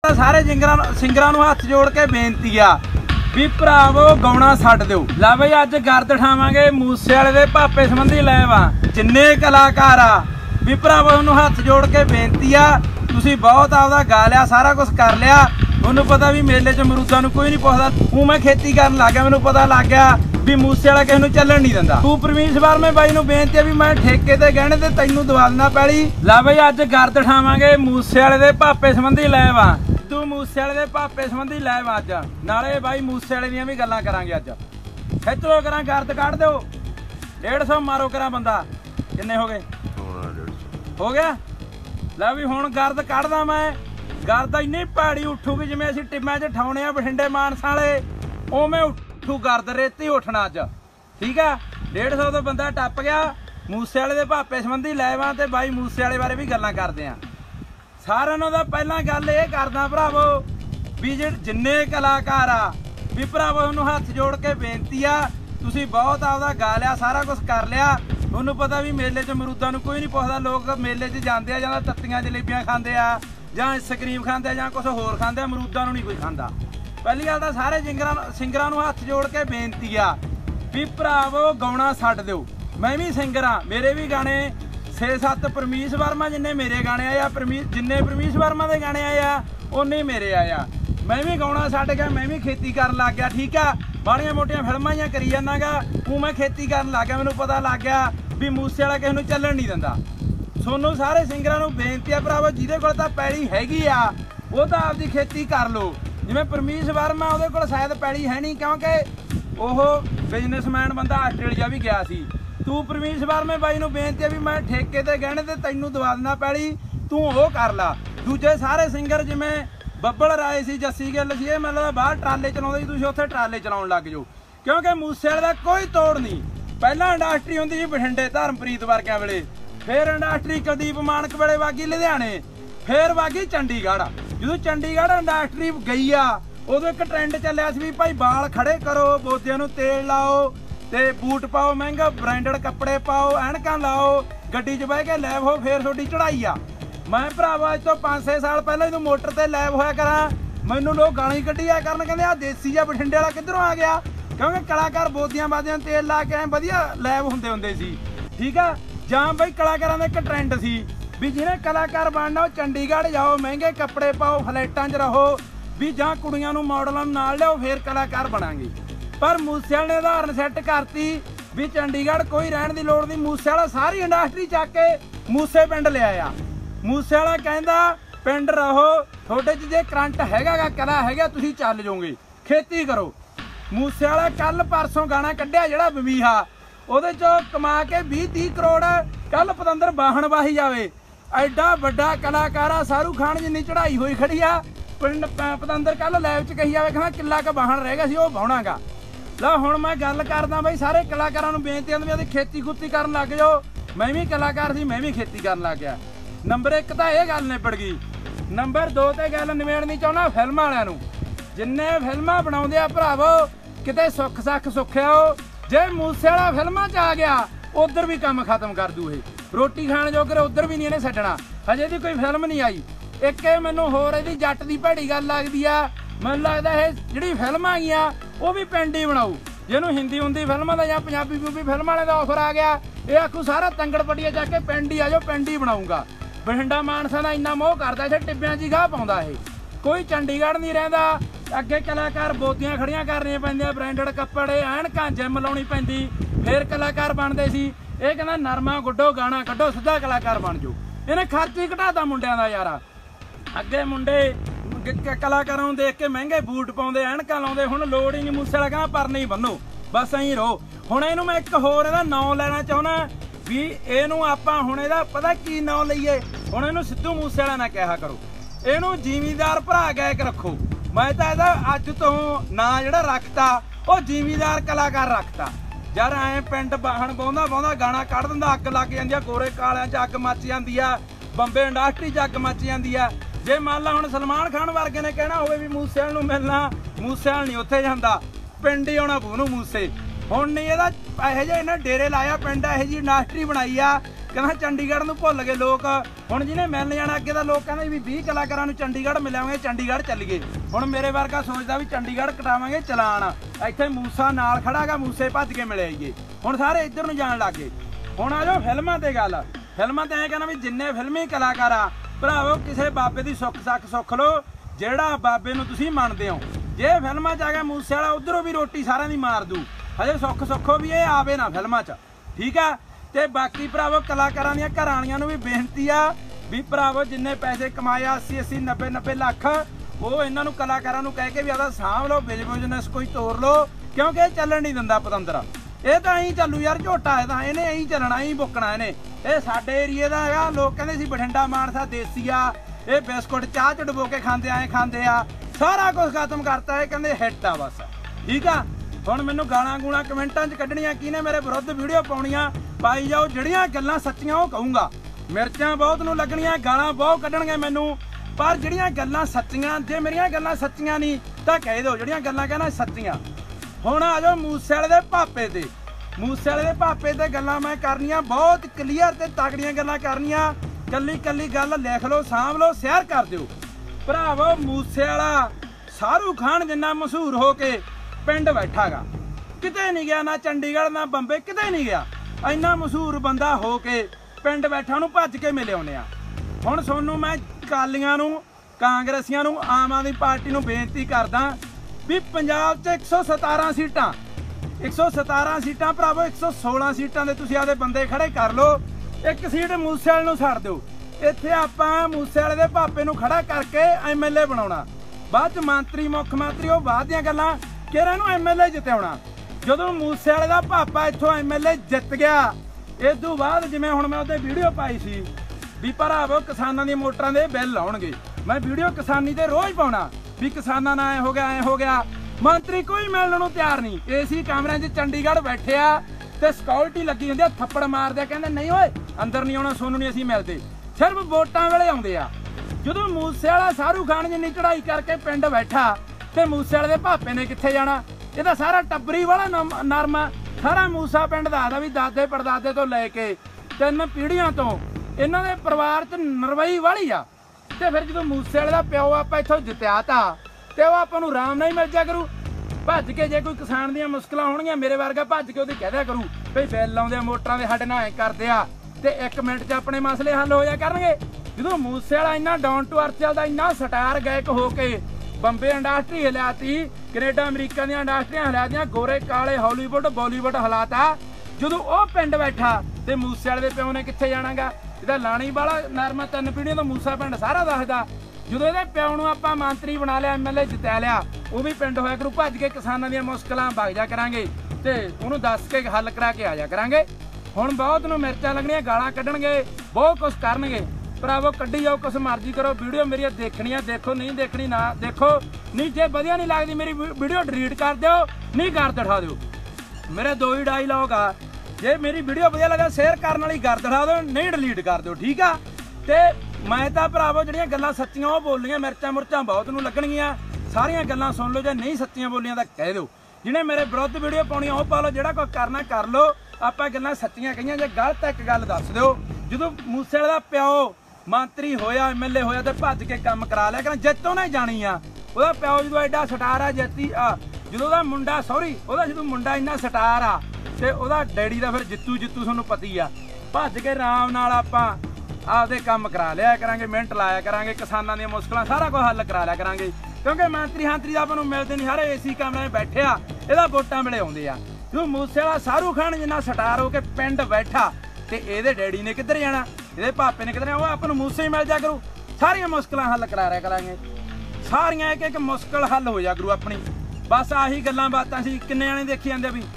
सारे ਸਿੰਗਰਾਂ ਨੂੰ ਹੱਥ ਜੋੜ ਕੇ ਬੇਨਤੀ ਆ ਵੀ ਭਰਾਵੋ ਗਾਉਣਾ ਛੱਡ ਦਿਓ। ਲੈ ਬਈ ਅੱਜ ਗਰਦ ਉਠਾਵਾਂਗੇ ਮੂਸੇ ਵਾਲੇ ਦੇ ਭਾਪੇ ਸੰਬੰਧੀ ਲਾਈਵ ਆ। ਜਿੰਨੇ ਕਲਾਕਾਰ ਆ ਵੀ ਭਰਾਵੋ ਉਹਨੂੰ ਹੱਥ ਜੋੜ ਕੇ ਬੇਨਤੀ ਆ, ਤੁਸੀਂ ਬਹੁਤ ਆਪਦਾ ਗਾ ਲਿਆ, ਸਾਰਾ ਕੁਝ ਕਰ ਲਿਆ। ਤੁਹਾਨੂੰ ਪਤਾ ਵੀ ਮੇਲੇ 'ਚ ਅਮਰੂਦਾਂ ਨੂੰ ਕੋਈ ਨਹੀਂ ਪੁੱਛਦਾ। ਉਹ ਮੈਂ ਖੇਤੀ ਕਰਨ ਲੱਗ ਗਿਆ, ਮੈਨੂੰ ਪਤਾ ਲੱਗ ਗਿਆ ਵੀ ਮੂਸੇ ਵਾਲਾ ਕਿਸੇ ਨੂੰ ਚੱਲਣ ਨਹੀਂ ਦਿੰਦਾ। ਤੂੰ ਪਰਮੀਸ਼ ਵਰਮੇ ਬਾਈ ਨੂੰ ਬੇਨਤੀ ਆ ਵੀ ਮੈਂ ਠੇਕੇ ਤੇ ਗਹਿਣੇ ਤੇ ਤੈਨੂੰ ਦਵਾ ਦੇਣਾ ਪੈਲੀ। ਲੈ ਬਈ ਅੱਜ ਗਰਦ ਉਠਾਵਾਂਗੇ ਮੂਸੇ ਵਾਲੇ ਦੇ ਭਾਪੇ ਸੰਬੰਧੀ ਲਾਈਵ ਆ। ਤੂੰ ਮੂਸੇ ਵਾਲੇ ਦੇ ਭਾਪੇ ਸੰਬੰਧੀ ਲਾਈਵ ਅੱਜ ਨਾਲੇ ਬਾਈ ਮੂਸੇ ਵਾਲੇ ਦੀਆਂ ਵੀ ਗੱਲਾਂ ਕਰਾਂਗੇ। ਅੱਜ ਖਿੱਚ ਲੋ ਕਰਾਂ, ਗਰਦ ਕੱਢ ਦਿਓ। 150 ਮਾਰੋ ਕਰਾਂ ਬੰਦਾ। ਕਿੰਨੇ ਹੋ ਗਏ? ਹੋ ਗਿਆ। ਲੈ ਵੀ ਹੁਣ ਗਰਦ ਕੱਢਦਾ ਮੈਂ। ਗਰਦ ਇੰਨੀ ਭੈੜੀ ਉੱਠੂਗੀ ਜਿਵੇਂ ਅਸੀਂ ਟਿੰਮਾਂ 'ਚ ਠਾਉਣੇ ਆ ਬਠਿੰਡੇ ਮਾਨਸਾ ਵਾਲੇ, ਉਵੇਂ ਉੱਠੂ ਗਰਦ। ਰੇਤੀ ਉੱਠਣਾ ਅੱਜ, ਠੀਕ ਆ। 150 ਤੋਂ ਬੰਦਾ ਟੱਪ ਗਿਆ। ਮੂਸੇ ਵਾਲੇ ਦੇ ਭਾਪੇ ਸੰਬੰਧੀ ਲਾਈਵਾਂ ਤੇ ਬਾਈ ਮੂਸੇ ਵਾਲੇ ਬਾਰੇ ਵੀ ਗੱਲਾਂ ਕਰਦੇ ਆ। ਸਾਰਿਆਂ ਨੂੰ ਤਾਂ ਪਹਿਲਾਂ ਗੱਲ ਇਹ ਕਰਦਾ ਭਰਾਵੋ ਵੀ ਜਿੰਨੇ ਕਲਾਕਾਰ ਆ ਵੀ ਭਰਾਵੋ ਉਹਨੂੰ ਹੱਥ ਜੋੜ ਕੇ ਬੇਨਤੀ ਆ, ਤੁਸੀਂ ਬਹੁਤ ਆਪਦਾ ਗਾ ਲਿਆ, ਸਾਰਾ ਕੁਝ ਕਰ ਲਿਆ। ਤੁਹਾਨੂੰ ਪਤਾ ਵੀ ਮੇਲੇ 'ਚ ਅਮਰੂਦਾਂ ਨੂੰ ਕੋਈ ਨਹੀਂ ਪੁੱਛਦਾ। ਲੋਕ ਮੇਲੇ 'ਚ ਜਾਂਦੇ ਆ, ਜਾਂ ਤੱਤੀਆਂ ਜਲੇਬੀਆਂ ਖਾਂਦੇ ਆ, ਜਾਂ ਆਈਸਕ੍ਰੀਮ ਖਾਂਦੇ ਆ, ਜਾਂ ਕੁਝ ਹੋਰ ਖਾਂਦੇ ਆ। ਅਮਰੂਦਾਂ ਨੂੰ ਨਹੀਂ ਕੋਈ ਖਾਂਦਾ। ਪਹਿਲੀ ਗੱਲ ਤਾਂ ਸਾਰੇ ਸਿੰਗਰਾਂ ਨੂੰ ਹੱਥ ਜੋੜ ਕੇ ਬੇਨਤੀ ਆ ਵੀ ਭਰਾਵੋ ਗਾਉਣਾ ਛੱਡ ਦਿਓ। ਮੈਂ ਵੀ ਸਿੰਗਰ ਆ, ਮੇਰੇ ਵੀ ਗਾਣੇ 6-7 ਪਰਮੀਸ਼ ਵਰਮਾ ਜਿੰਨੇ ਮੇਰੇ ਗਾਣੇ ਆਏ ਆ, ਜਿੰਨੇ ਪਰਮੀਸ਼ ਵਰਮਾ ਦੇ ਗਾਣੇ ਆਏ ਆ ਉਨੇ ਮੇਰੇ ਆਏ ਆ। ਮੈਂ ਵੀ ਗਾਉਣਾ ਛੱਡ ਗਿਆ, ਮੈਂ ਵੀ ਖੇਤੀ ਕਰਨ ਲੱਗ ਗਿਆ, ਠੀਕ ਆ। ਬਾੜੀਆਂ ਮੋਟੀਆਂ ਫਿਲਮਾਂ ਹੀ ਕਰੀ ਜਾਂਦਾ ਗਾ, ਉਹ ਮੈਂ ਖੇਤੀ ਕਰਨ ਲੱਗ ਗਿਆ। ਮੈਨੂੰ ਪਤਾ ਲੱਗ ਗਿਆ ਵੀ ਮੂਸੇ ਵਾਲਾ ਕਿਸੇ ਨੂੰ ਚੱਲਣ ਨਹੀਂ ਦਿੰਦਾ। ਤੁਹਾਨੂੰ ਸਾਰੇ ਸਿੰਗਰਾਂ ਨੂੰ ਬੇਨਤੀ ਆ ਭਰਾਵੋ, ਜਿਹਦੇ ਕੋਲ ਤਾਂ ਪੈਲੀ ਹੈਗੀ ਆ ਉਹ ਤਾਂ ਆਪਦੀ ਖੇਤੀ ਕਰ ਲਓ। ਜਿਵੇਂ ਪਰਮੀਸ਼ ਵਰਮਾ, ਉਹਦੇ ਕੋਲ ਸ਼ਾਇਦ ਪੈਲੀ ਹੈ ਨਹੀਂ, ਕਿਉਂਕਿ ਉਹ ਬਿਜ਼ਨਸਮੈਨ ਬੰਦਾ, ਆਸਟ੍ਰੇਲੀਆ ਵੀ ਗਿਆ ਸੀ। ਤੂੰ ਪਰਮੀਸ਼ ਵਰਮੇ ਬਾਈ ਨੂੰ ਬੇਨਤੀ ਆ ਵੀ ਮੈਂ ਠੇਕੇ ਤੇ ਗਹਿਣੇ ਤੇ ਤੈਨੂੰ ਦਵਾ ਦੇਣਾ ਪੈਲੀ, ਤੂੰ ਉਹ ਕਰ ਲਾ। ਦੂਜੇ ਸਾਰੇ ਸਿੰਗਰ ਜਿਵੇਂ ਬੱਬਲ ਰਾਏ ਸੀ, ਜੱਸੀ ਗਿੱਲ ਸੀ, ਇਹ ਮਤਲਬ ਬਾਹਰ ਟਰਾਲੇ ਚਲਾਉਂਦੇ ਸੀ, ਤੁਸੀਂ ਉੱਥੇ ਟਰਾਲੇ ਚਲਾਉਣ ਲੱਗ ਜਾਓ। ਕਿਉਂਕਿ ਮੂਸੇ ਵਾਲੇ ਦਾ ਕੋਈ ਤੋੜ ਨਹੀਂ। ਪਹਿਲਾਂ ਇੰਡਸਟਰੀ ਹੁੰਦੀ ਸੀ ਬਠਿੰਡੇ ਧਰਮਪ੍ਰੀਤ ਵਰਗਿਆਂ ਵੇਲੇ, ਫਿਰ ਇੰਡਸਟਰੀ ਕੁਲਦੀਪ ਮਾਨਕ ਵੇਲੇ ਵਾਗੀ ਲੁਧਿਆਣੇ, ਫਿਰ ਵਾਗੀ ਚੰਡੀਗੜ੍ਹ। ਜਦੋਂ ਚੰਡੀਗੜ੍ਹ ਇੰਡਸਟਰੀ ਗਈ ਆ ਉਦੋਂ ਇੱਕ ਟ੍ਰੈਂਡ ਚੱਲਿਆ ਸੀ ਵੀ ਭਾਈ ਵਾਲ ਖੜੇ ਕਰੋ, ਬੋਦਿਆਂ ਨੂੰ ਤੇਲ ਲਾਓ ਤੇ ਬੂਟ ਪਾਓ, ਮਹਿੰਗਾ ਬ੍ਰਾਂਡਡ ਕੱਪੜੇ ਪਾਓ, ਐਨਕਾਂ ਲਾਓ, ਗੱਡੀ 'ਚ ਬਹਿ ਕੇ ਲੈਬ ਹੋ, ਫੇਰ ਤੁਹਾਡੀ ਚੜਾਈ ਆ। ਮੈਂ ਭਰਾਵਾ ਅੱਜ ਤੋਂ 5-6 ਸਾਲ ਪਹਿਲਾਂ ਜਦੋਂ ਮੋਟਰ ਤੇ ਲੈਬ ਹੋਇਆ ਕਰਾਂ, ਮੈਨੂੰ ਲੋਕ ਗਾਲੀ ਕੱਢੀ ਆ ਕਰਨ, ਕਹਿੰਦੇ ਆ ਦੇਸੀ ਜਿਹਾ ਬਠਿੰਡੇ ਵਾਲਾ ਕਿੱਧਰੋਂ ਆ ਗਿਆ। ਕਿਉਂਕਿ ਕਲਾਕਾਰ ਬੋਦੀਆਂ ਬਾਦੀਆਂ ਤੇਲ ਲਾ ਕੇ ਐ ਵਧੀਆ ਲੈਬ ਹੁੰਦੇ ਸੀ, ਠੀਕ ਆ। ਜਾਂ ਬਈ ਕਲਾਕਾਰਾਂ ਦਾ ਇੱਕ ਟ੍ਰੈਂਡ ਸੀ ਵੀ ਜਿਹਨੇ ਕਲਾਕਾਰ ਬਣਨਾ ਉਹ ਚੰਡੀਗੜ੍ਹ ਜਾਓ, ਮਹਿੰਗੇ ਕੱਪੜੇ ਪਾਓ, ਫਲੈਟਾਂ 'ਚ ਰਹੋ, ਵੀ ਜਾਂ ਕੁੜੀਆਂ ਨੂੰ ਮਾਡਲਾਂ ਨੂੰ ਨਾਲ ਲਿਆਓ, ਫੇਰ ਕਲਾਕਾਰ ਬਣਾਂਗੇ। ਪਰ ਮੂਸੇ ਵਾਲੇ ਨੇ ਉਦਾਹਰਨ ਸੈੱਟ ਕਰਤੀ ਵੀ ਚੰਡੀਗੜ੍ਹ ਕੋਈ ਰਹਿਣ ਦੀ ਲੋੜ ਨਹੀਂ। ਮੂਸੇ ਵਾਲਾ ਸਾਰੀ ਇੰਡਸਟਰੀ ਚੱਕ ਕੇ ਮੂਸੇ ਪਿੰਡ ਲਿਆਇਆ। ਮੂਸੇ ਵਾਲਾ ਕਹਿੰਦਾ ਪਿੰਡ ਰਹੋ, ਤੁਹਾਡੇ 'ਚ ਜੇ ਕਰੰਟ ਹੈਗਾ, ਕਲਾ ਹੈਗਾ, ਤੁਸੀਂ ਚੱਲ ਜਾਓਗੇ, ਖੇਤੀ ਕਰੋ। ਮੂਸੇ ਵਾਲਾ ਕੱਲ ਪਰਸੋਂ ਗਾਣਾ ਕੱਢਿਆ ਜਿਹੜਾ ਬਮੀਹਾ, ਉਹਦੇ 'ਚੋਂ ਕਮਾ ਕੇ 20-30 ਕਰੋੜ ਕੱਲ ਪਤੰਦਰ ਬਾਹਣ ਵਾਹੀ ਜਾਵੇ। ਐਡਾ ਵੱਡਾ ਕਲਾਕਾਰ ਆ, ਸ਼ਾਹਰੁਖ ਖਾਨ ਜਿੰਨੀ ਚੜਾਈ ਹੋਈ ਖੜੀ ਆ। ਪਿੰਡ ਪਤੰਦਰ ਕੱਲ ਲਾਈਵ 'ਚ ਕਹੀ ਜਾਵੇ, ਕਹਿੰਦਾ ਕਿੱਲਾ ਕ ਬਾਹਣ ਰਹਿ ਗਿਆ ਸੀ, ਉਹ ਵਾਹੁਣਾਗਾ। ਲੈ ਹੁਣ ਮੈਂ ਗੱਲ ਕਰਦਾ ਬਈ ਸਾਰੇ ਕਲਾਕਾਰਾਂ ਨੂੰ ਬੇਨਤੀ ਆ ਵੀ ਉਹਦੀ ਖੇਤੀ ਖੁੱਤੀ ਕਰਨ ਲੱਗ ਜਾਓ। ਮੈਂ ਵੀ ਕਲਾਕਾਰ ਸੀ, ਮੈਂ ਵੀ ਖੇਤੀ ਕਰਨ ਲੱਗ ਗਿਆ। ਨੰਬਰ 1 ਤਾਂ ਇਹ ਗੱਲ ਨਿਬੜ ਗਈ। ਨੰਬਰ 2 ਤੇ ਗੱਲ ਨਿਬੇੜਨੀ ਚਾਹੁੰਦਾ ਫਿਲਮਾਂ ਵਾਲਿਆਂ ਨੂੰ। ਜਿੰਨੇ ਫਿਲਮਾਂ ਬਣਾਉਂਦੇ ਆ ਭਰਾਵੋ, ਕਿਤੇ ਸੁੱਖ ਸੱਖ ਸੁੱਖਿਓ। ਜੇ ਮੂਸੇ ਵਾਲਾ ਫਿਲਮਾਂ 'ਚ ਆ ਗਿਆ ਉਧਰ ਵੀ ਕੰਮ ਖਤਮ ਕਰ ਦੂ। ਇਹ ਰੋਟੀ ਖਾਣ ਜੋਗਰ ਉਧਰ ਵੀ ਨਹੀਂ ਇਹਨੇ ਛੱਡਣਾ। ਹਜੇ ਦੀ ਕੋਈ ਫਿਲਮ ਨਹੀਂ ਆਈ। ਇੱਕ ਇਹ ਮੈਨੂੰ ਹੋਰ ਇਹਦੀ ਜੱਟ ਦੀ ਭੈੜੀ ਗੱਲ ਲੱਗਦੀ ਆ। ਮੈਨੂੰ ਲੱਗਦਾ ਇਹ ਜਿਹੜੀ ਫਿਲਮਾਂ ਆਈਆਂ ਉਹ ਵੀ ਪਿੰਡ ਹੀ ਬਣਾਊ। ਜਿਹਨੂੰ ਹਿੰਦੀ ਹੁੰਦੀ ਫਿਲਮਾਂ ਦਾ ਜਾਂ ਪੰਜਾਬੀ ਫਿਲਮਾਂ ਵਾਲੇ ਦਾ ਆਫਰ ਆ ਗਿਆ, ਇਹ ਆਖੂ ਸਾਰਾ ਤੰਗੜ ਪੱਟੀਆ ਜਾ ਕੇ ਪਿੰਡ ਹੀ ਆ ਜਾਓ, ਪਿੰਡ ਹੀ ਬਣਾਊਗਾ। ਬਠਿੰਡਾ ਮਾਨਸਾ ਦਾ ਇੰਨਾ ਮੋਹ ਕਰਦਾ, ਇੱਥੇ ਟਿੱਬਿਆਂ 'ਚ ਹੀ ਗਾਹ ਪਾਉਂਦਾ। ਇਹ ਕੋਈ ਚੰਡੀਗੜ੍ਹ ਨਹੀਂ ਰਹਿੰਦਾ। ਅੱਗੇ ਕਲਾਕਾਰ ਬੋਦੀਆਂ ਖੜੀਆਂ ਕਰਨੀਆਂ ਪੈਂਦੀਆਂ, ਬ੍ਰਾਂਡਡ ਕੱਪੜੇ, ਐਨਕਾਂ, ਜਿੰਮ ਲਾਉਣੀ ਪੈਂਦੀ, ਫੇਰ ਕਲਾਕਾਰ ਬਣਦੇ ਸੀ। ਇਹ ਕਹਿੰਦਾ ਨਰਮਾ ਗੁੱਡੋ, ਗਾਣਾ ਕੱਢੋ, ਸਿੱਧਾ ਕਲਾਕਾਰ ਬਣ ਜਾਓ। ਇਹਨੇ ਖਰਚ ਹੀ ਘਟਾਤਾ ਮੁੰਡਿਆਂ ਦਾ ਯਾਰਾ। ਅੱਗੇ ਮੁੰਡੇ ਕਲਾਕਾਰਾਂ ਨੂੰ ਦੇਖ ਕੇ ਮਹਿੰਗੇ ਬੂਟ ਪਾਉਂਦੇ, ਐਨਕਾਂ ਲਾਉਂਦੇ। ਹੁਣ ਲੋੜ ਹੀ ਨਹੀਂ। ਮੂਸੇ ਵਾਲਾ ਕਹਿੰਦਾ ਪਰ ਨਹੀਂ ਬੰਨੋ, ਬਸ ਐਂ ਰਹੋ। ਹੁਣ ਇਹਨੂੰ ਮੈਂ ਇੱਕ ਹੋਰ ਇਹਦਾ ਨਾਂ ਲੈਣਾ ਚਾਹੁੰਦਾ ਵੀ ਇਹਨੂੰ ਆਪਾਂ ਹੁਣ ਇਹਦਾ ਪਤਾ ਕੀ ਨਾਂ ਲਈਏ। ਹੁਣ ਇਹਨੂੰ ਸਿੱਧੂ ਮੂਸੇ ਵਾਲਾ ਨਾ ਕਿਹਾ ਕਰੋ, ਇਹਨੂੰ ਜ਼ਿਮੀਂਦਾਰ ਭਰਾ ਗਾਇਕ ਰੱਖੋ। ਮੈਂ ਤਾਂ ਇਹਦਾ ਅੱਜ ਤੋਂ ਨਾਂ ਜਿਹੜਾ ਰੱਖਤਾ ਉਹ ਜ਼ਿਮੀਂਦਾਰ ਕਲਾਕਾਰ ਰੱਖਤਾ। ਯਾਰ ਐਂ ਪਿੰਡ ਬਾਹਣ ਬਹੁੰਦਾ ਗਾਣਾ ਕੱਢ ਦਿੰਦਾ, ਅੱਗ ਲੱਗ ਜਾਂਦੀ ਆ, ਗੋਰੇ ਕਾਲਿਆਂ 'ਚ ਅੱਗ ਮੱਚ ਜਾਂਦੀ ਆ, ਬੰਬੇ ਇੰਡਸਟਰੀ 'ਚ ਅੱਗ ਮੱਚ ਜਾਂਦੀ ਆ। ਜੇ ਮੰਨ ਲਾ ਹੁਣ ਸਲਮਾਨ ਖਾਨ ਵਰਗੇ ਨੇ ਕਹਿਣਾ ਹੋਵੇ ਵੀ ਮੂਸੇ ਵਾਲੇ ਨੂੰ ਮਿਲਣਾ, ਮੂਸੇ ਵਾਲਾ ਨਹੀਂ ਉੱਥੇ ਜਾਂਦਾ, ਪਿੰਡ ਹੀ ਆਉਣਾ ਪਊ ਨੂੰ ਮੂਸੇ। ਹੁਣ ਨਹੀਂ ਇਹਦਾ ਇਹੋ ਜਿਹੇ ਇਹਨਾਂ ਡੇਰੇ ਲਾਇਆ ਪਿੰਡ ਇਹੋ ਜਿਹੀ ਇੰਡਸਟਰੀ ਬਣਾਈ ਆ ਕਹਿੰਦਾ ਚੰਡੀਗੜ੍ਹ ਨੂੰ ਭੁੱਲ ਗਏ ਲੋਕ। ਹੁਣ ਜਿਹਨੇ ਮਿਲਣ ਜਾਣਾ ਅੱਗੇ ਤਾਂ ਲੋਕ ਕਹਿੰਦੇ ਵੀ 20 ਕਲਾਕਾਰਾਂ ਨੂੰ ਚੰਡੀਗੜ੍ਹ ਮਿਲਾਵਾਂਗੇ ਚੰਡੀਗੜ੍ਹ ਚੱਲੀਏ। ਹੁਣ ਮੇਰੇ ਵਰਗਾ ਸੋਚਦਾ ਵੀ ਚੰਡੀਗੜ੍ਹ ਕਟਾਵਾਂਗੇ ਚਲਾਨ, ਇੱਥੇ ਮੂਸਾ ਨਾਲ ਖੜਾਗਾ ਮੂਸੇ ਭੱਜ ਕੇ ਮਿਲੇ ਆਈਏ। ਹੁਣ ਸਾਰੇ ਇੱਧਰ ਨੂੰ ਜਾਣ ਲੱਗ ਗਏ। ਹੁਣ ਆ ਜਾਓ ਫਿਲਮਾਂ ਤੇ ਗੱਲ। ਫਿਲਮਾਂ ਤੇ ਐਂ ਕਹਿੰਦਾ ਵੀ ਜਿੰਨੇ ਫਿਲਮੀ ਕਲਾਕਾਰ ਆ ਭਰਾਵੋ ਕਿਸੇ ਬਾਬੇ ਦੀ ਸੁੱਖ ਲਓ ਜਿਹੜਾ ਬਾਬੇ ਨੂੰ ਤੁਸੀਂ ਮੰਨਦੇ ਹੋ। ਜੇ ਫਿਲਮਾਂ 'ਚ ਆ ਗਿਆ ਮੂਸੇ ਵਾਲਾ ਉਧਰੋਂ ਵੀ ਰੋਟੀ ਸਾਰਿਆਂ ਦੀ ਮਾਰ ਦੂ। ਹਜੇ ਸੁੱਖੋ ਵੀ ਇਹ ਆਵੇ ਨਾ ਫਿਲਮਾਂ 'ਚ, ਠੀਕ ਆ। ਤੇ ਬਾਕੀ ਭਰਾਵੋ ਕਲਾਕਾਰਾਂ ਦੀਆਂ ਘਰਾਂ ਵਾਲੀਆਂ ਨੂੰ ਵੀ ਬੇਨਤੀ ਆ ਵੀ ਭਰਾਵੋ ਜਿੰਨੇ ਪੈਸੇ ਕਮਾਏ 80 90 ਲੱਖ ਉਹ ਇਹਨਾਂ ਨੂੰ ਕਲਾਕਾਰਾਂ ਨੂੰ ਕਹਿ ਕੇ ਵੀ ਆਦਾ ਸਾਂਭ ਲਓ, ਬਿਜ਼ਨਸ ਕੋਈ ਤੋੜ ਲਓ, ਕਿਉਂਕਿ ਇਹ ਚੱਲਣ ਨਹੀਂ ਦਿੰਦਾ ਪਤੰਦਰ। ਇਹ ਤਾਂ ਐਂ ਚੱਲੂ ਯਾਰ ਝੋਟਾ, ਇਹ ਤਾਂ ਇਹਨੇ ਐਂ ਚੱਲਣਾ, ਐਂ ਬੁੱਕਣਾ ਇਹਨੇ। ਇਹ ਸਾਡੇ ਏਰੀਏ ਦਾ ਹੈਗਾ। ਲੋਕ ਕਹਿੰਦੇ ਸੀ ਬਠਿੰਡਾ ਮਾਨਸਾ ਦੇਸੀ ਆ, ਇਹ ਬਿਸਕੁਟ ਚਾਹ ਚ ਡੁਬੋ ਕੇ ਖਾਂਦੇ ਆ, ਸਾਰਾ ਕੁਝ ਖਤਮ ਕਰਤਾ। ਇਹ ਕਹਿੰਦੇ ਹਿੱਟ ਆ ਬਸ, ਠੀਕ ਆ। ਹੁਣ ਮੈਨੂੰ ਗਾਲਾਂ ਗੂਲਾਂ ਕਮੈਂਟਾਂ 'ਚ ਕੱਢਣੀਆਂ, ਕਿਹਨੇ ਮੇਰੇ ਵਿਰੁੱਧ ਵੀਡੀਓ ਪਾਉਣੀਆਂ ਪਾਈ ਜਾਓ। ਜਿਹੜੀਆਂ ਗੱਲਾਂ ਸੱਚੀਆਂ ਉਹ ਕਹੂੰਗਾ। ਮਿਰਚਾਂ ਬਹੁਤ ਨੂੰ ਲੱਗਣੀਆਂ, ਗਾਲਾਂ ਬਹੁਤ ਕੱਢਣਗੇ ਮੈਨੂੰ, ਪਰ ਜਿਹੜੀਆਂ ਗੱਲਾਂ ਸੱਚੀਆਂ, ਜੇ ਮੇਰੀਆਂ ਗੱਲਾਂ ਸੱਚੀਆਂ ਨਹੀਂ ਤਾਂ ਕਹਿ ਦਿਓ ਜਿਹੜੀਆਂ ਗੱਲਾਂ ਕਹਿੰਦਾ ਸੱਚੀਆਂ। ਹੁਣ ਆ ਜਾਓ ਮੂਸੇ ਵਾਲੇ ਦੇ ਭਾਪੇ ਤੇ। ਮੂਸੇ ਵਾਲੇ ਦੇ ਭਾਪੇ ਤੇ ਗੱਲਾਂ ਮੈਂ ਕਰਨੀਆਂ ਬਹੁਤ ਕਲੀਅਰ ਤੇ ਤਗੜੀਆਂ ਗੱਲਾਂ ਕਰਨੀਆਂ। ਕੱਲੀ ਗੱਲ ਲਿਖ ਲਓ, ਸਾਂਭ ਲਓ, ਸ਼ੇਅਰ ਕਰ ਦਿਓ। ਭਰਾਵੋ ਮੂਸੇ ਵਾਲਾ ਸ਼ਾਹਰੁਖ ਖਾਨ ਜਿੰਨਾ ਮਸ਼ਹੂਰ ਹੋ ਕੇ ਪਿੰਡ ਬੈਠਾਗਾ, ਕਿਤੇ ਨਹੀਂ ਗਿਆ, ਨਾ ਚੰਡੀਗੜ੍ਹ ਨਾ ਬੰਬੇ, ਕਿਤੇ ਨਹੀਂ ਗਿਆ। ਇੰਨਾ ਮਸ਼ਹੂਰ ਬੰਦਾ ਹੋ ਕੇ ਪਿੰਡ ਬੈਠਾ ਨੂੰ ਭੱਜ ਕੇ ਮਿਲੇ ਆਉਂਦੇ ਆ। ਹੁਣ ਤੁਹਾਨੂੰ ਮੈਂ ਅਕਾਲੀਆਂ ਨੂੰ, ਕਾਂਗਰਸੀਆਂ ਨੂੰ, ਆਮ ਆਦਮੀ ਪਾਰਟੀ ਨੂੰ ਬੇਨਤੀ ਕਰਦਾ ਵੀ ਪੰਜਾਬ 'ਚ 117 ਸੀਟਾਂ 117 ਸੀਟਾਂ ਭਰਾਵੋ 116 ਸੀਟਾਂ ਦੇ ਤੁਸੀਂ ਆਪਦੇ ਬੰਦੇ ਖੜੇ ਕਰ ਲਓ। ਇੱਕ ਸੀਟ ਮੂਸੇ ਵਾਲੇ ਨੂੰ ਛੱਡ ਦਿਓ। ਇੱਥੇ ਆਪਾਂ ਮੂਸੇ ਵਾਲੇ ਦੇ ਭਾਪੇ ਨੂੰ ਖੜਾ ਕਰਕੇ MLA ਬਣਾਉਣਾ, ਬਾਅਦ 'ਚ ਮੰਤਰੀ, ਮੁੱਖ ਮੰਤਰੀ, ਉਹ ਬਾਅਦ ਦੀਆਂ ਗੱਲਾਂ। ਕਿਹੜਾ ਨੂੰ MLA ਜਿਤਾਉਣਾ। ਜਦੋਂ ਮੂਸੇ ਵਾਲੇ ਦਾ ਭਾਪਾ ਇੱਥੋਂ MLA ਜਿੱਤ ਗਿਆ, ਇਸ ਤੋਂ ਬਾਅਦ ਜਿਵੇਂ ਹੁਣ ਮੈਂ ਉਹਦੇ ਵੀਡੀਓ ਪਾਈ ਸੀ ਵੀ ਭਰਾਵੋ ਕਿਸਾਨਾਂ ਦੀਆਂ ਮੋਟਰਾਂ ਦੇ ਬਿੱਲ ਆਉਣਗੇ। ਮੈਂ ਵੀਡੀਓ ਕਿਸਾਨੀ ਤੇ ਰੋਜ਼ ਪਾਉਣਾ ਵੀ ਕਿਸਾਨਾਂ ਨਾਲ ਐ ਹੋ ਗਿਆ। ਮੰਤਰੀ ਕੋਈ ਮਿਲਣ ਨੂੰ ਤਿਆਰ ਨਹੀਂ। ਏਸੀ ਕਮਰਿਆਂ 'ਚ ਚੰਡੀਗੜ੍ਹ ਬੈਠੇ ਆ ਤੇ ਸਿਕਿਉਰਿਟੀ ਲੱਗੀ ਹੁੰਦੀ ਆ, ਥੱਪੜ ਮਾਰਦੇ, ਕਹਿੰਦੇ ਨਹੀਂ ਓਏ ਅੰਦਰ ਨਹੀਂ ਆਉਣਾ, ਸੋਨੂੰ ਨਹੀਂ ਅਸੀਂ ਮਿਲਦੇ। ਸਿਰਫ ਵੋਟਾਂ ਵੇਲੇ ਆਉਂਦੇ ਆ। ਜਦੋਂ ਮੂਸੇ ਵਾਲਾ ਸ਼ਾਹਰੁਖ ਖਾਨ ਜਿੰਨੀ ਚੜਾਈ ਕਰਕੇ ਪਿੰਡ ਬੈਠਾ ਤੇ ਮੂਸੇ ਵਾਲੇ ਦੇ ਭਾਪੇ ਨੇ ਕਿੱਥੇ ਜਾਣਾ। ਇਹਦਾ ਸਾਰਾ ਟੱਬਰੀ ਵਾਲਾ ਨਰਮਾ, ਸਾਰਾ ਮੂਸਾ ਪਿੰਡ ਦੱਸਦਾ ਵੀ ਦਾਦੇ ਪੜਦਾਦੇ ਤੋਂ ਲੈ ਕੇ 3 ਪੀੜ੍ਹੀਆਂ ਤੋਂ ਇਹਨਾਂ ਦੇ ਪਰਿਵਾਰ 'ਚ ਨਰਵਈ ਵਾਲੀ ਆ। ਤੇ ਫਿਰ ਜਦੋਂ ਮੂਸੇ ਵਾਲੇ ਦਾ ਪਿਓ ਆਪਾਂ ਇੱਥੋਂ ਜਿੱਤਿਆ ਤਾਂ ਤੇ ਉਹ ਆਪਾਂ ਨੂੰ ਆਰਾਮ ਨਾਲ ਹੀ ਮਿਲ ਜਾ ਕਰੂ। ਭੱਜ ਕੇ ਜੇ ਕੋਈ ਕਿਸਾਨ ਦੀਆਂ ਮੁਸ਼ਕਲਾਂ ਹੋਣਗੀਆਂ, ਮੇਰੇ ਵਰਗਾ ਭੱਜ ਕੇ ਉਹਦੀ ਕਹਿ ਦਿਆ ਕਰੂ ਭਈ ਬਿੱਲ ਆਉਂਦੇ ਆ ਮੋਟਰਾਂ ਦੇ, ਸਾਡੇ ਨਾਲ ਐਂ ਕਰਦੇ ਆ, ਤੇ 1 ਮਿੰਟ 'ਚ ਆਪਣੇ ਮਸਲੇ ਹੱਲ ਹੋ ਜਾ ਕਰਨਗੇ। ਜਦੋਂ ਮੂਸੇ ਵਾਲਾ ਇੰਨਾ ਡਾਊਨ ਟੂ ਅਰਥ ਚੱਲਦਾ, ਇੰਨਾ ਸਟਾਰ ਗਾਇਕ ਹੋ ਕੇ ਬੰਬੇ ਇੰਡਸਟਰੀ ਹਿਲਾਤੀ, ਕੈਨੇਡਾ ਅਮਰੀਕਾ ਦੀਆਂ ਇੰਡਸਟਰੀਆਂ ਹਿਲਾਤੀਆਂ, ਗੋਰੇ ਕਾਲੇ ਹਾਲੀਵੁੱਡ ਬਾਲੀਵੁੱਡ ਹਿਲਾਤਾ। ਜਦੋਂ ਉਹ ਪਿੰਡ ਬੈਠਾ ਤੇ ਮੂਸੇ ਵਾਲੇ ਦੇ ਪਿਓ ਨੇ ਕਿੱਥੇ ਜਾਣਾਗਾ। ਇਹਦਾ ਲਾਣੀ ਵਾਲਾ ਨਰਮਾ 3 ਪੀੜ੍ਹੀਆਂ ਤੋਂ ਮੂਸਾ ਪਿੰਡ ਸਾਰਾ ਦੱਸਦਾ। ਜਦੋਂ ਇਹਦੇ ਪਿਓ ਨੂੰ ਆਪਾਂ ਮੰਤਰੀ ਬਣਾ ਲਿਆ, MLA ਜਿਤਾ ਲਿਆ, ਉਹ ਵੀ ਪਿੰਡ ਹੋਇਆ ਕਰੂ। ਭੱਜ ਕੇ ਕਿਸਾਨਾਂ ਦੀਆਂ ਮੁਸ਼ਕਲਾਂ ਵਗ ਜਾ ਕਰਾਂਗੇ ਤੇ ਉਹਨੂੰ ਦੱਸ ਕੇ ਹੱਲ ਕਰਾ ਕੇ ਆ ਜਾ ਕਰਾਂਗੇ। ਹੁਣ ਬਹੁਤ ਨੂੰ ਮਿਰਚਾਂ ਲੱਗਣੀਆਂ, ਗਾਲਾਂ ਕੱਢਣਗੇ, ਬਹੁਤ ਕੁਛ ਕਰਨਗੇ। ਭਰਾਵੋ ਕੱਢੀ ਜਾਓ, ਕੁਛ ਮਰਜ਼ੀ ਕਰੋ। ਵੀਡੀਓ ਮੇਰੀਆਂ ਦੇਖਣੀਆਂ ਦੇਖੋ, ਨਹੀਂ ਦੇਖਣੀ ਨਾ ਦੇਖੋ। ਨਹੀਂ ਜੇ ਵਧੀਆ ਨਹੀਂ ਲੱਗਦੀ ਮੇਰੀ ਵੀਡੀਓ ਡਿਲੀਟ ਕਰ ਦਿਓ, ਨਹੀਂ ਕਰ ਦਿਖਾ ਦਿਓ। ਮੇਰੇ 2 ਹੀ ਡਾਇਲੌਗ ਆ, ਜੇ ਮੇਰੀ ਵੀਡੀਓ ਵਧੀਆ ਲੱਗਾ ਸ਼ੇਅਰ ਕਰਨ ਵਾਲੀ ਕਰ ਦਿਖਾ ਦਿਓ, ਨਹੀਂ ਡਿਲੀਟ ਕਰ ਦਿਓ, ਠੀਕ ਆ। ਤੇ ਮੈਂ ਤਾਂ ਭਰਾਵੋ ਜਿਹੜੀਆਂ ਗੱਲਾਂ ਸੱਚੀਆਂ ਉਹ ਬੋਲੀਆਂ, ਮਿਰਚਾਂ ਮੁਰਚਾਂ ਬਹੁਤ ਨੂੰ ਲੱਗਣਗੀਆਂ। ਸਾਰੀਆਂ ਗੱਲਾਂ ਸੁਣ ਲਓ, ਜੇ ਨਹੀਂ ਸੱਚੀਆਂ ਬੋਲੀਆਂ ਤਾਂ ਕਹਿ ਦਿਓ। ਜਿਹਨੇ ਮੇਰੇ ਵਿਰੁੱਧ ਵੀਡੀਓ ਪਾਉਣੀਆਂ ਉਹ ਪਾ ਲਓ, ਜਿਹੜਾ ਕੋਈ ਕਰਨਾ ਕਰ ਲਓ। ਆਪਾਂ ਗੱਲਾਂ ਸੱਚੀਆਂ ਕਹੀਆਂ, ਜੇ ਗਲਤ ਇੱਕ ਗੱਲ ਦੱਸ ਦਿਓ। ਜਦੋਂ ਮੂਸੇ ਵਾਲੇ ਦਾ ਪਿਓ ਮੰਤਰੀ ਹੋਇਆ, MLA ਹੋਇਆ ਤੇ ਭੱਜ ਕੇ ਕੰਮ ਕਰਾ ਲਿਆ, ਕਹਿੰਦਾ ਜਿੱਤ ਉਹਨੇ ਜਾਣੀ ਆ। ਉਹਦਾ ਪਿਓ ਜਦੋਂ ਐਡਾ ਸਟਾਰ ਆ ਜਿੱਤੀ ਆ, ਜਦੋਂ ਉਹਦਾ ਮੁੰਡਾ ਉਹਦਾ ਜਦੋਂ ਮੁੰਡਾ ਇੰਨਾ ਸਟਾਰ ਆ ਤੇ ਉਹਦਾ ਡੈਡੀ ਦਾ ਫਿਰ ਜਿੱਤੂ ਤੁਹਾਨੂੰ ਪਤੀ ਆ। ਭੱਜ ਕੇ ਆਰਾਮ ਨਾਲ ਆਪਾਂ ਆਪਦੇ ਕੰਮ ਕਰਾ ਲਿਆ ਕਰਾਂਗੇ, ਮਿੰਟ ਲਾਇਆ ਕਰਾਂਗੇ, ਕਿਸਾਨਾਂ ਦੀਆਂ ਮੁਸ਼ਕਲਾਂ ਸਾਰਾ ਕੁਝ ਹੱਲ ਕਰਾ ਲਿਆ ਕਰਾਂਗੇ। ਕਿਉਂਕਿ ਮੰਤਰੀ ਦਾ ਆਪਾਂ ਨੂੰ ਮਿਲਦੇ ਨਹੀਂ, ਸਾਰੇ ਏਸੀ ਕਮਰੇ 'ਚ ਬੈਠੇ ਆ, ਇਹਦਾ ਵੋਟਾਂ ਵੇਲੇ ਆਉਂਦੇ ਆ। ਜਦੋਂ ਮੂਸੇ ਵਾਲਾ ਸ਼ਾਹਰੁਖ ਖਾਨ ਜਿੰਨਾ ਸਟਾਰ ਹੋ ਕੇ ਪਿੰਡ ਬੈਠਾ ਤੇ ਇਹਦੇ ਡੈਡੀ ਨੇ ਕਿੱਧਰ ਜਾਣਾ, ਇਹਦੇ ਭਾਪੇ ਨੇ ਕਿੱਧਰ ਜਾਣਾ, ਉਹ ਆਪਾਂ ਨੂੰ ਮੂਸੇ ਹੀ ਮਿਲ ਜਾ ਕਰੂ। ਸਾਰੀਆਂ ਮੁਸ਼ਕਲਾਂ ਹੱਲ ਕਰਾ ਰਿਆ ਕਰਾਂਗੇ, ਸਾਰੀਆਂ ਇੱਕ ਮੁਸ਼ਕਲ ਹੱਲ ਹੋ ਜਾ ਕਰੂ ਆਪਣੀ। ਬਸ ਆਹੀ ਗੱਲਾਂ ਬਾਤਾਂ ਸੀ। ਕਿੰਨੇ ਜਾਣੇ ਦੇਖੀ ਜਾਂਦੇ ਵੀ?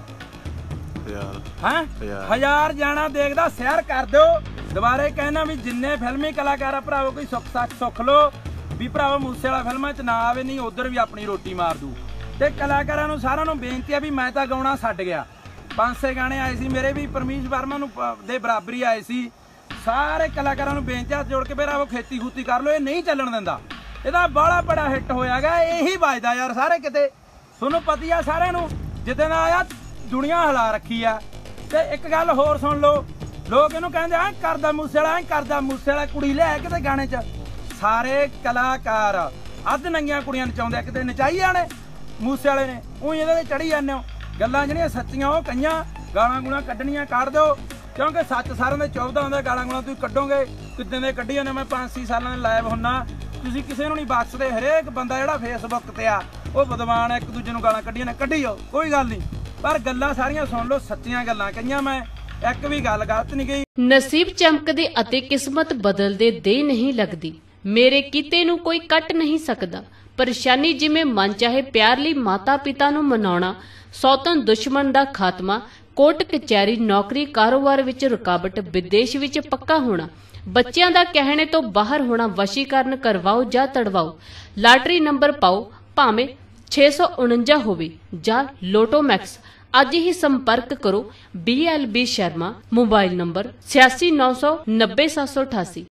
1000 ਜਾਣਾ ਦੇਖਦਾ, ਸ਼ੇਅਰ ਕਰ ਦਿਓ। ਦੁਬਾਰੇ ਕਹਿਣਾ ਵੀ ਜਿੰਨੇ ਫਿਲਮੀ ਕਲਾਕਾਰ ਆ ਭਰਾਵੋ, ਕੋਈ ਸੁੱਖ ਲੋ ਵੀ ਭਰਾਵੋ ਮੂਸੇ ਵਾਲਾ ਫਿਲਮਾਂ 'ਚ ਨਾ ਆਵੇ, ਨਹੀਂ ਉਧਰ ਵੀ ਆਪਣੀ ਰੋਟੀ ਮਾਰ ਦੂ। ਤੇ ਕਲਾਕਾਰਾਂ ਨੂੰ ਸਾਰਿਆਂ ਨੂੰ ਬੇਨਤੀ ਆ ਵੀ ਮੈਂ ਤਾਂ ਗਾਉਣਾ ਛੱਡ ਗਿਆ। 5-6 ਗਾਣੇ ਆਏ ਸੀ ਮੇਰੇ ਵੀ, ਪਰਮੀਸ਼ ਵਰਮਾ ਨੂੰ ਦੇ ਬਰਾਬਰੀ ਆਏ ਸੀ। ਸਾਰੇ ਕਲਾਕਾਰਾਂ ਨੂੰ ਬੇਨਤੀ ਹੱਥ ਜੋੜ ਕੇ ਭਰਾਵੋ ਖੇਤੀ ਖੂਤੀ ਕਰ ਲਓ, ਇਹ ਨਹੀਂ ਚੱਲਣ ਦਿੰਦਾ। ਇਹਦਾ ਬਾਹਲਾ ਬੜਾ ਹਿੱਟ ਹੋਇਆਗਾ, ਇਹੀ ਵੱਜਦਾ ਯਾਰ ਸਾਰੇ ਕਿਤੇ। ਤੁਹਾਨੂੰ ਪਤੀ ਆ ਸਾਰਿਆਂ ਨੂੰ, ਜਿੱਦਾਂ ਦਾ ਆਇਆ ਦੁਨੀਆ ਹਿਲਾ ਰੱਖੀ ਆ। ਤੇ ਇੱਕ ਗੱਲ ਹੋਰ ਸੁਣ ਲਓ, ਲੋਕ ਇਹਨੂੰ ਕਹਿੰਦੇ ਐ ਕਰਦਾ ਮੂਸੇ ਵਾਲਾ, ਐ ਕਰਦਾ ਮੂਸੇ ਵਾਲਾ, ਕੁੜੀ ਲੈ ਕਿਤੇ ਗਾਣੇ 'ਚ। ਸਾਰੇ ਕਲਾਕਾਰ ਅੱਧ ਨੰਗੀਆਂ ਕੁੜੀਆਂ ਨਚਾਉਂਦੇ, ਕਿਤੇ ਨਚਾਈਆਂ ਨੇ ਮੂਸੇ ਵਾਲੇ ਨੇ, ਉਹੀ ਇਹਦੇ ਤੇ ਚੜੀ ਜਾਂਦੇ ਹੋ। ਗੱਲਾਂ ਜਿਹੜੀਆਂ ਸੱਚੀਆਂ ਉਹ ਕਈਆਂ, ਗਾਲਾਂ ਗੁਲਾਂ ਕੱਢਣੀਆਂ ਕੱਢ ਦਿਓ, ਕਿਉਂਕਿ ਸੱਚ ਸਾਰਿਆਂ ਦੇ ਚੁੱਭਦਾ ਹੁੰਦਾ। ਗਾਲਾਂ ਗੁਲਾਂ ਤੁਸੀਂ ਕੱਢੋਗੇ, ਕਿੱਦਾਂ ਦੇ ਕੱਢੀ ਜਾਂਦੇ। ਮੈਂ 5-6 ਸਾਲਾਂ ਦੇ ਲਾਈਵ ਹੁੰਨਾ, ਤੁਸੀਂ ਕਿਸੇ ਨੂੰ ਨਹੀਂ ਬਖਸ਼ਦੇ। ਹਰੇਕ ਬੰਦਾ ਜਿਹੜਾ ਫੇਸਬੁੱਕ ਤੇ ਆ ਉਹ ਬਦਮਾਨ, ਇੱਕ ਦੂਜੇ ਨੂੰ ਗਾਲਾਂ ਕੱਢੀਆਂ ਨੇ, ਕੱਢੀ ਜਾਓ, ਕੋਈ ਗੱਲ ਨਹੀਂ। ਪਰ ਗੱਲਾਂ ਸਾਰੀਆਂ ਸੁਣ ਲਓ, ਸੱਚੀਆਂ ਗੱਲਾਂ ਕਹੀਆਂ, ਮੈਂ ਇੱਕ ਵੀ ਗੱਲ ਗਲਤ ਨਹੀਂ ਕਹੀ। ਨਸੀਬ ਚਮਕਦੇ ਅਤੇ ਕਿਸਮਤ ਬਦਲਦੇ ਦੇ ਨਹੀਂ ਲੱਗਦੀ, ਮੇਰੇ ਕੀਤੇ ਨੂੰ ਕੋਈ ਕੱਟ ਨਹੀਂ ਸਕਦਾ। ਪਰੇਸ਼ਾਨੀ ਜਿਵੇਂ ਮਨ ਚਾਹੇ, ਪਿਆਰ ਲਈ ਮਾਤਾ ਪਿਤਾ ਨੂੰ ਮਨਾਉਣਾ, ਸੌਤਨ ਦੁਸ਼ਮਣ ਦਾ ਖਾਤਮਾ, ਕੋਰਟ ਕਚਹਿਰੀ, ਨੌਕਰੀ ਕਾਰੋਬਾਰ ਵਿੱਚ ਰੁਕਾਵਟ, ਵਿਦੇਸ਼ ਵਿੱਚ ਪੱਕਾ ਹੋਣਾ, ਬੱਚਿਆਂ ਦਾ ਕਹਿਣੇ ਤੋਂ ਬਾਹਰ ਹੋਣਾ, ਵਸ਼ੀਕਰਨ ਕਰਵਾਓ ਜਾਂ ਤੜਵਾਓ, ਲਾਟਰੀ ਨੰਬਰ ਪਾਓ ਭਾਵੇਂ 649 ਹੋਵੇ ਜਾਂ ਲੋਟੋ ਮੈਕਸ। ਅੱਜ ਹੀ ਸੰਪਰਕ ਕਰੋ BLB ਸ਼ਰਮਾ, मोबाइल नंबर 8690090788।